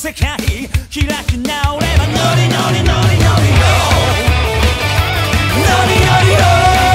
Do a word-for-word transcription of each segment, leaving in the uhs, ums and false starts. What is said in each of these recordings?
世界開き直ればノリノリノリノリノリよノリノリよ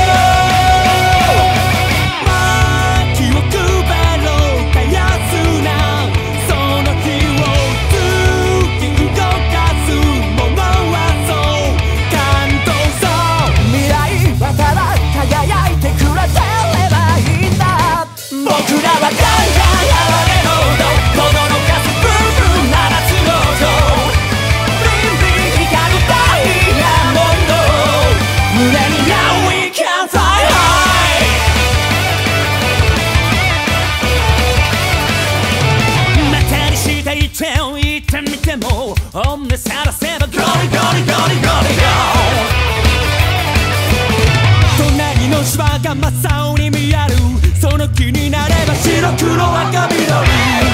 気を配ろうたやすなその日を突き動かすものはそう感動そう未来はただ輝いてくれてればいいんだ僕らはガンガンあれのど驚かすブンブン鳴らすのとビンビン光るダイヤモンド胸に Now we can fly high またにしていて言ってみても女さらせばゴリゴリゴリゴリよ隣の芝が真っ青に見えるその気になれば白黒赤緑